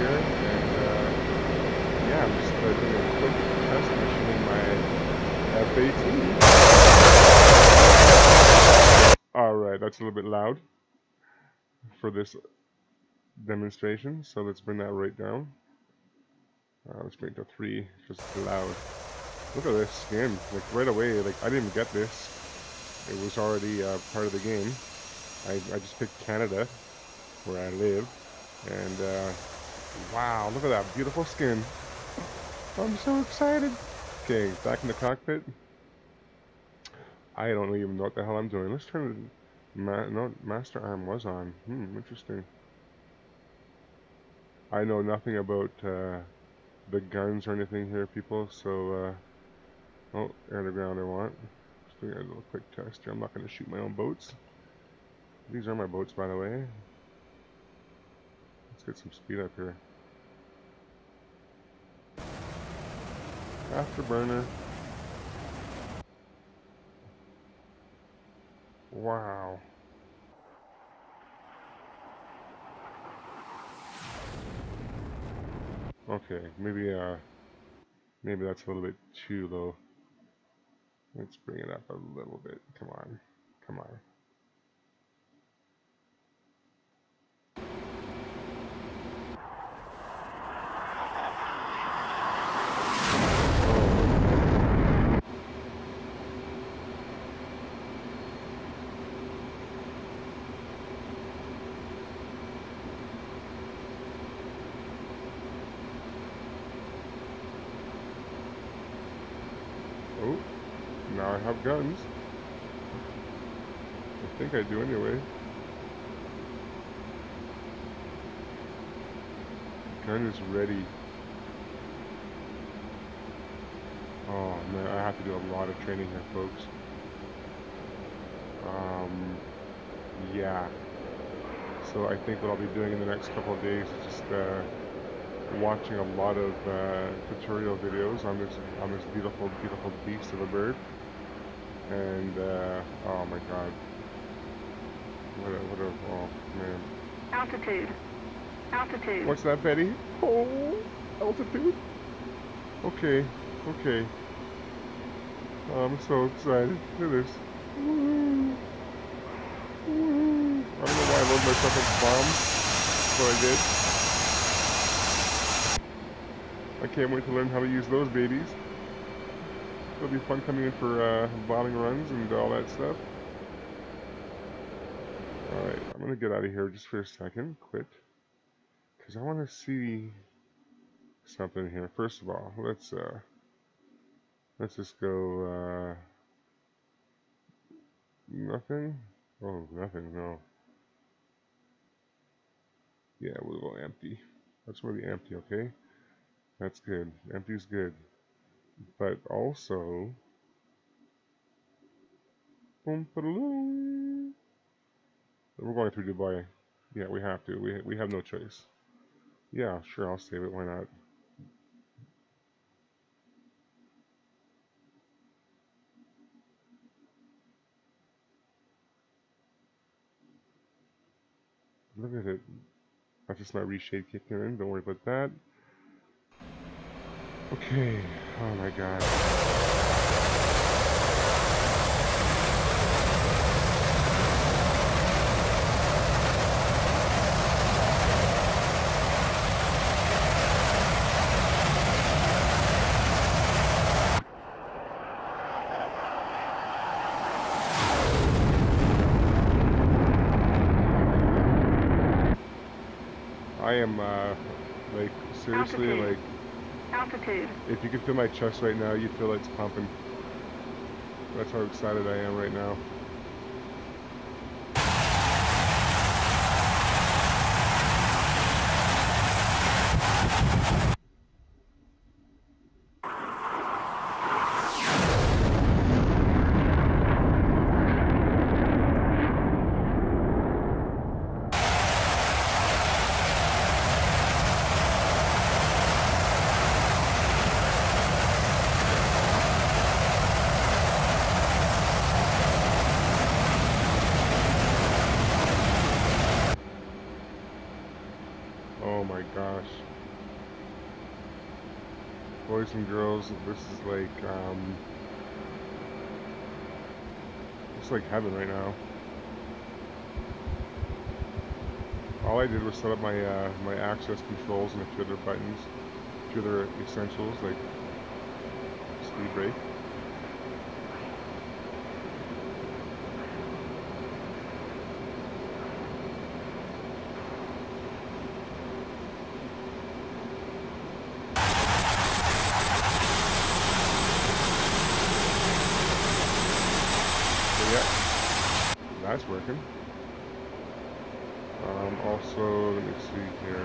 here, and yeah, I'm just doing a quick test machining my F-18. Alright, that's a little bit loud for this demonstration, so let's bring that right down. Let's bring it to 3, just loud. Look at this skin, like right away, like I didn't get this. It was already part of the game. I just picked Canada, where I live, and wow, look at that beautiful skin. I'm so excited. Okay, back in the cockpit. I don't even know what the hell I'm doing. Let's turn no, master arm was on. Interesting. I know nothing about the guns or anything here, people, so oh, air to ground I want. Just doing a little quick test here. I'm not going to shoot my own boats. These are my boats, by the way. Let's get some speed up here. Afterburner. Wow. Okay, maybe that's a little bit too low. Let's bring it up a little bit. Come on. Come on. Oh, now I have guns. I think I do anyway. Gun is ready. Oh man, I have to do a lot of training here, folks. Yeah. So I think what I'll be doing in the next couple of days is just watching a lot of tutorial videos on this beautiful beast of a bird. And oh my god, what a oh man. Altitude. Altitude. What's that, Betty? Oh, altitude. Okay, okay. Oh, I'm so excited. Look at this. Woo. Woo. I don't know why I loaded myself with bombs, but I did. I can't wait to learn how to use those babies. It'll be fun coming in for bombing runs and all that stuff. Alright, I'm gonna get out of here just for a second. Quit. Because I want to see something here. First of all, let's just go nothing. Oh, nothing. No. Yeah, we'll go empty. Let's really empty. Okay, that's good. Empty's good. But also, boom, ba-da-boom. We're going through Dubai. Yeah, we have to. We have no choice. Yeah, sure. I'll save it. Why not? Look at it. That's just my reshade kicking in. Don't worry about that. Okay. Oh my god. I am like seriously Altitude. like Altitude. if you could feel my chest right now, you'd feel it's pumping. That's how excited I am right now. Oh my gosh. Boys and girls, this is like, it's like heaven right now. All I did was set up my my access controls and a few other buttons, a few other essentials like speed brake. So yeah, that's working. Also, let me see here.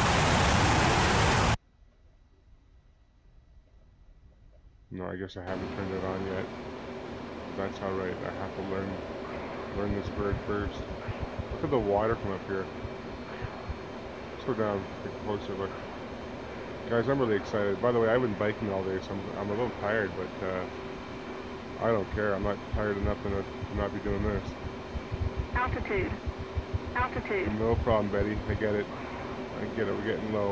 No, I guess I haven't turned it on yet. That's alright, I have to learn this bird first. Look at the water from up here. Let's go down, take a closer look. Guys, I'm really excited. By the way, I've been biking all day, so I'm a little tired, but I don't care. I'm not tired enough to not be doing this. Altitude. Altitude. No problem, Betty. I get it. I get it. We're getting low.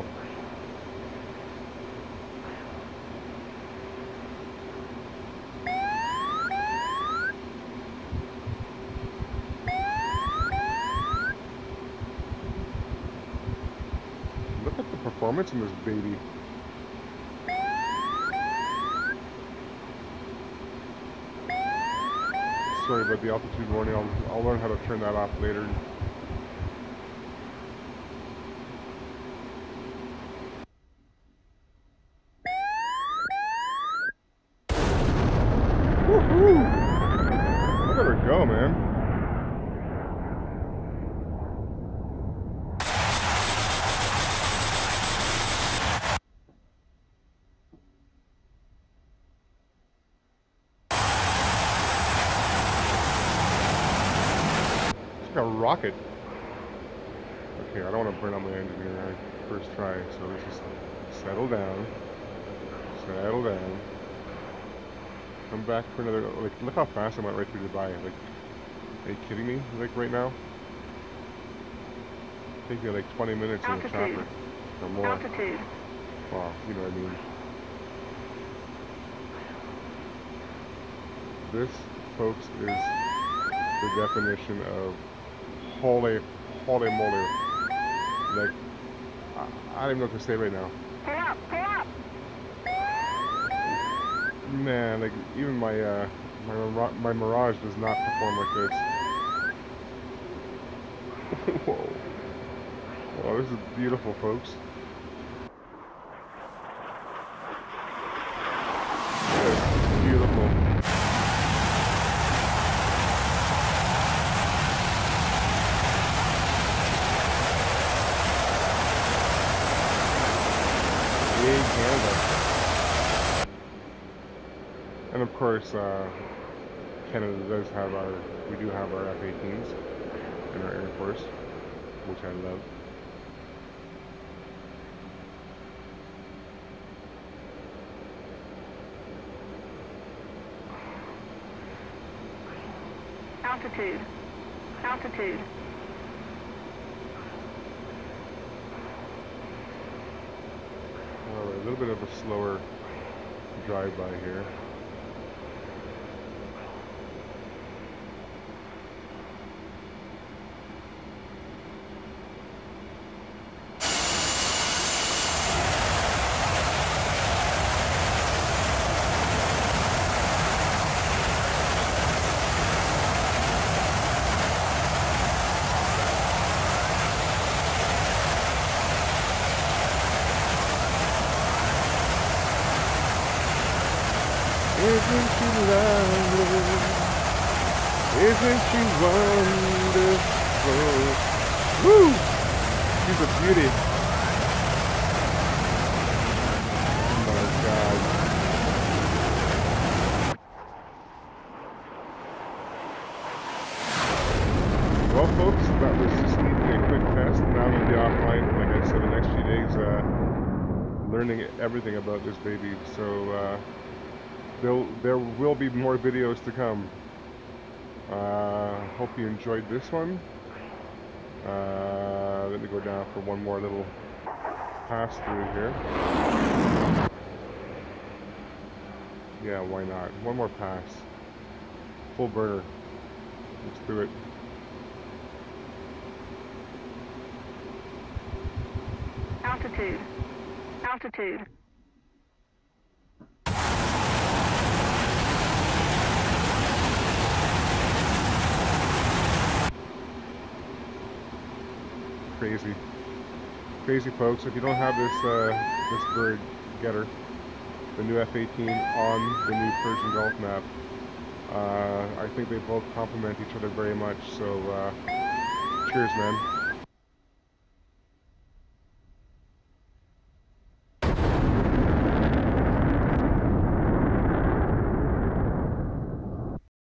Look at the performance in this baby. Sorry about the altitude warning. I'll learn how to turn that off later. Woohoo! Look at her go, man. It's like a rocket. Okay, I don't want to burn out my engine here. First try, so let's just settle down. Settle down. Come back for another. Like, look how fast I went right through Dubai. Like, are you kidding me? Like right now? Take me like 20 minutes in a chopper or more. Altitude. Well, you know what I mean. This, folks, is the definition of holy moly. Like, I don't even know what to say right now. Pull up. Pull up. Man, like even my my Mirage does not perform like this. Whoa. Wow, this is beautiful, folks. That is beautiful. Yay, Canada. And of course, Canada does have we do have our F-18s in our Air Force, which I love. Altitude. Altitude. Alright, a little bit of a slower drive-by here. Isn't she lovely? Isn't she wonderful? Woo! She's a beauty. Oh my God. Well, folks, that was just a quick test. Now I'm going to be offline, like I said, the next few days, learning everything about this baby. So, there will be more videos to come. Hope you enjoyed this one. Let me go down for one more little pass through here. Yeah, why not? One more pass. Full burner. Let's do it. Altitude. Altitude. Crazy. Crazy, folks. If you don't have this bird, get her. The new F-18 on the new Persian Gulf map. I think they both complement each other very much, so cheers, man.